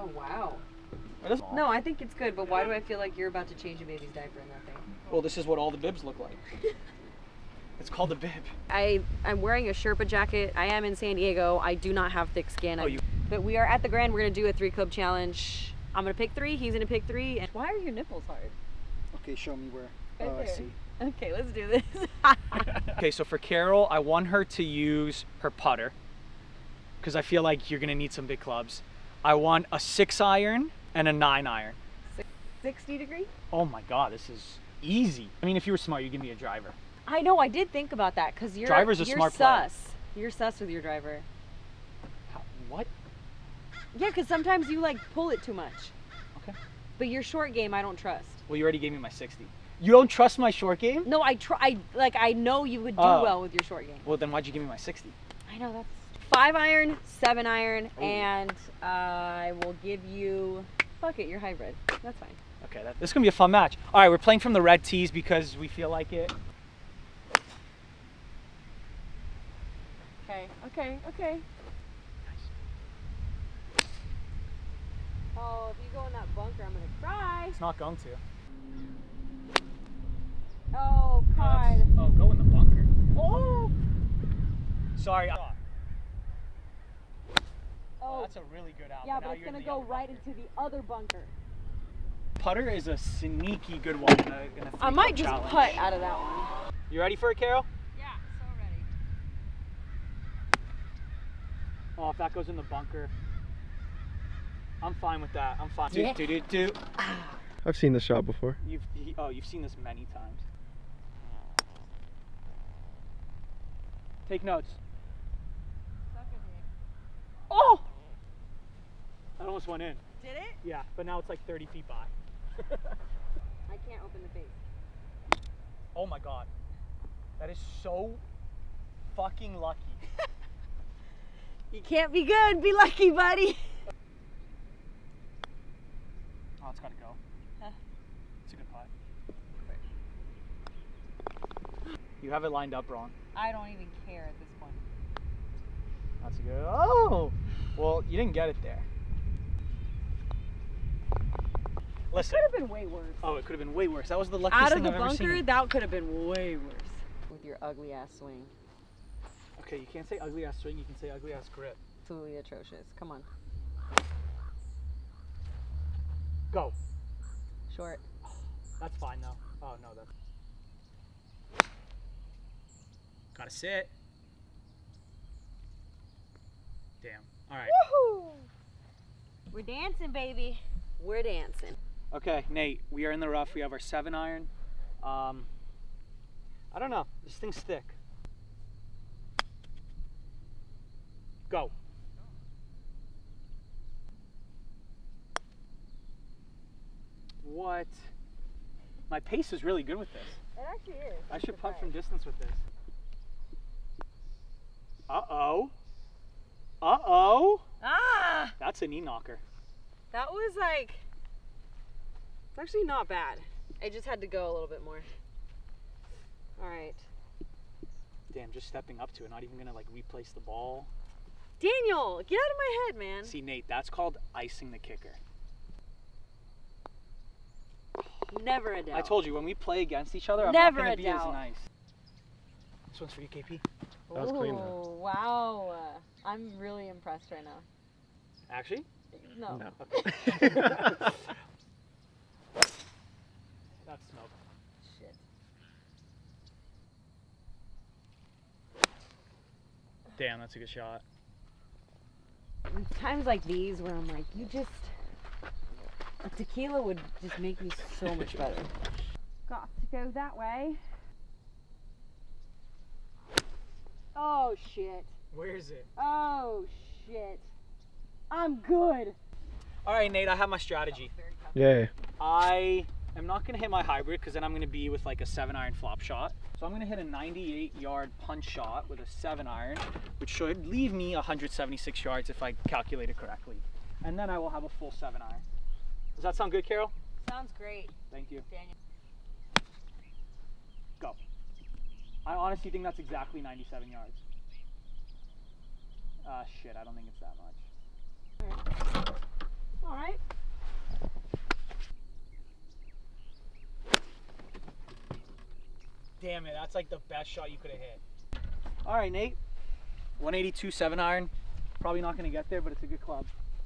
Oh, wow. No, I think it's good, but why do I feel like you're about to change a baby's diaper in that thing? Well, this is what all the bibs look like. It's called a bib. I'm wearing a Sherpa jacket. I am in San Diego. I do not have thick skin. But we are at the Grand. We're going to do a 3-club challenge. I'm going to pick 3. He's going to pick 3. And why are your nipples hard? Okay, show me where. Right I see. Okay, let's do this. Okay, so for Carol, I want her to use her putter because I feel like you're going to need some big clubs. I want a 6-iron and a 9-iron. 60 degree? Oh my God, this is easy. I mean, if you were smart, you'd give me a driver. I know, I did think about that because you're smart player. You're sus with your driver. What? Yeah, because sometimes you like pull it too much. Okay. But your short game, I don't trust. Well, you already gave me my 60. You don't trust my short game? No, I know you would do well with your short game. Well, then why'd you give me my 60? I know, that's 5-iron, 7-iron, and I will give you, fuck it, your hybrid. That's fine. Okay, this is gonna be a fun match. All right, we're playing from the red tees because we feel like it. Okay. Oh, if you go in that bunker, I'm gonna cry. It's not going to. Oh, God. Oh, go in the bunker. Oh! Sorry. Oh, that's a really good out. Yeah, but it's gonna go right into the other bunker. Putter is a sneaky good one in a I might just challenge. putt out of that one. You ready for it, Carol? Yeah, so ready. Oh, if that goes in the bunker, I'm fine with that. I'm fine. Yeah. Do. I've seen this shot before. You've seen this many times. Take notes. Oh! That almost went in. Did it? Yeah, but now it's like 30 feet by. I can't open the face. Oh my God. That is so fucking lucky. You can't be good, be lucky, buddy. Oh, it's gotta go. It's a good putt. You have it lined up wrong. I don't even care at this point. That's a good. Oh! Well, you didn't get it there. Listen. It could have been way worse. Oh, it could have been way worse. That was the luckiest thing I've ever seen. Out of the bunker, that could have been way worse. With your ugly ass swing. Okay, you can't say ugly ass swing, you can say ugly ass grip. Absolutely atrocious. Come on. Go. Short. That's fine though. Oh no, that's. Gotta sit. Damn. Alright. Woohoo! We're dancing, baby. We're dancing. Okay, Nate, we are in the rough. We have our 7-iron. I don't know. This thing's thick. Go. What? My pace is really good with this. It actually is. I should putt from distance with this. Uh-oh. Uh-oh. Ah! That's a knee knocker. That was like, it's actually not bad. I just had to go a little bit more. All right. Damn, just stepping up to it, not even gonna like replace the ball. Daniel, get out of my head, man. See, Nate, that's called icing the kicker. Never a doubt. I told you, when we play against each other, I'm Never not gonna a be doubt. as nice. This one's for you, KP. That was clean, though. Oh, wow. I'm really impressed right now. Actually? No. Okay. That's smoke. Shit. Damn, that's a good shot. It's times like these where I'm like, a tequila would just make me so much better. Got to go that way. Oh shit. Where is it? Oh shit. I'm good. All right, Nate, I have my strategy. Yay. I am not gonna hit my hybrid because then I'm gonna be with like a 7-iron flop shot. So I'm gonna hit a 98-yard punch shot with a 7-iron, which should leave me 176 yards if I calculate it correctly. And then I will have a full 7-iron. Does that sound good, Carol? Sounds great. Thank you. Daniel. Go. I honestly think that's exactly 97 yards. Shit, I don't think it's that much. All right. damn it. That's like the best shot you could have hit. All right, Nate. 182 7-iron. Probably not going to get there, but it's a good club.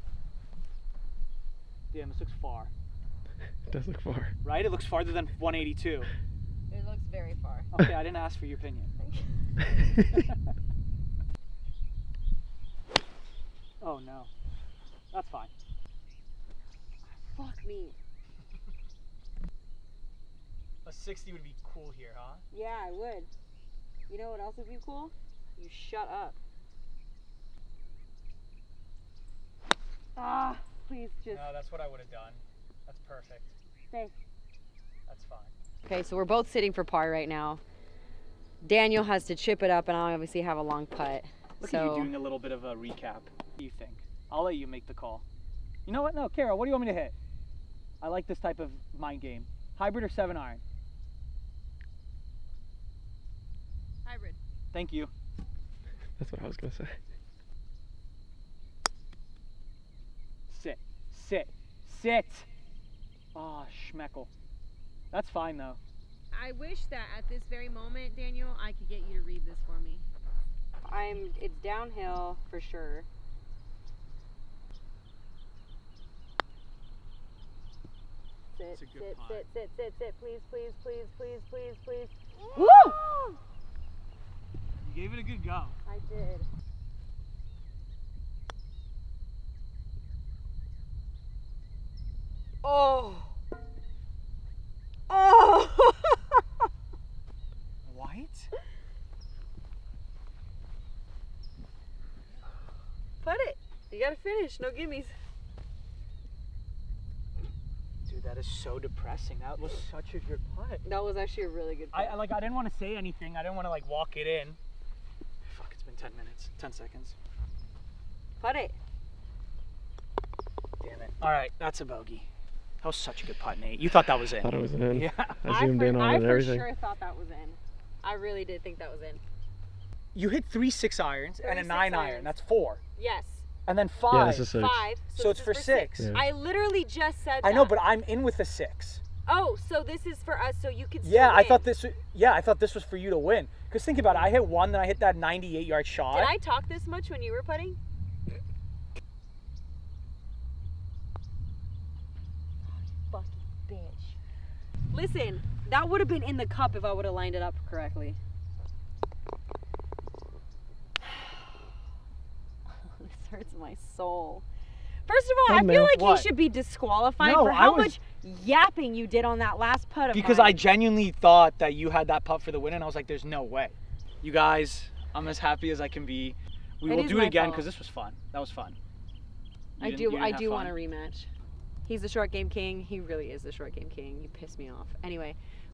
Damn, this looks far. It does look far. Right? It looks farther than 182. It looks very far. Okay, I didn't ask for your opinion. Oh no. That's fine. Fuck me. A 60 would be cool here, huh? Yeah, I would. You know what else would be cool? You shut up. Ah, please just No, that's what I would have done. That's perfect. stay. That's fine. Okay, so we're both sitting for par right now. Daniel has to chip it up, and I obviously have a long putt. Look at you doing a little bit of a recap. What do you think? I'll let you make the call. You know what? No, Kara, what do you want me to hit? I like this type of mind game. Hybrid or 7-iron? Hybrid. Thank you. That's what I was gonna say. Sit. Sit. Sit. Ah, schmeckle. That's fine though. I wish that at this very moment, Daniel, I could get you to read this for me. It's downhill for sure. Sit, It's a good sit, putt. sit, sit, sit, sit, please, please, please, please, please, please. Woo! Woo! You gave it a good go. I did. Oh. Oh. White? Put it. You gotta finish. No gimmies. Dude, that is so depressing. That was such a good putt. That was actually a really good putt. I didn't want to say anything. I didn't want to like walk it in. Fuck, it's been 10 minutes. 10 seconds. Put it. Damn it. All right, that's a bogey. That was such a good putt, Nate. You thought that was in. Thought it was in. Yeah. I zoomed in on it and everything. I for sure thought that was in. I really did think that was in. You hit 3 6-irons and a 3 9-iron. irons. That's 4. Yes. And then 5. Yeah, this is 6. 5. So it's this for is 6. Yeah. I literally just said I know, that. but I'm in with a 6. Oh, so this is for us, so you could still Yeah, win. I thought this was for you to win. Because think about it, I hit 1, then I hit that 98-yard shot. Did I talk this much when you were putting? Fucking bitch. Listen, that would have been in the cup if I would have lined it up correctly. This hurts my soul. First of all, I feel like What? he should be disqualified No, for how I was- much yapping you did on that last putt of Because mine. I genuinely thought that you had that putt for the win, and I was like, there's no way. You guys, I'm as happy as I can be. We It will is do it my again fault. because this was fun. That was fun. I do want a rematch. He's the short game king. He really is the short game king. You piss me off. Anyway,